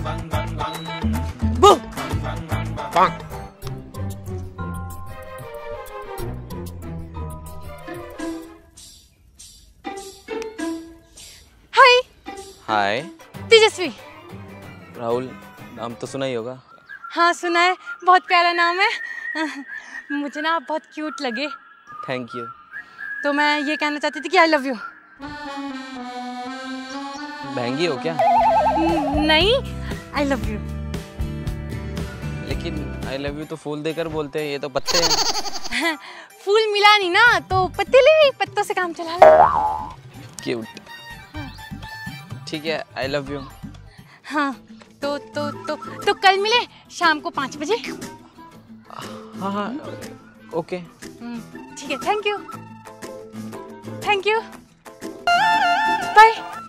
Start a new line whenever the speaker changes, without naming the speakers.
बू।
हाय।
हाय।
तेजस्वी।
राहुल, नाम तो सुना ही होगा।
हाँ सुना है, बहुत प्यारा नाम है। मुझे ना आप बहुत क्यूट लगे।
Thank you.
तो मैं ये कहना चाहती थी कि आई लव यू।
महंगी हो क्या?
नहीं, आई लव यू।
लेकिन आई लव यू तो फूल देकर बोलते हैं, ये तो पत्ते हैं।
फूल मिला नहीं ना तो पत्ते ले आई, पत्तों से काम चला लो।
क्यूट। ठीक है, आई लव यू।
हाँ तो कल मिले शाम को 5 बजे।
हाँ हाँ ओके।
ठीक है, thank you. Thank you, bye.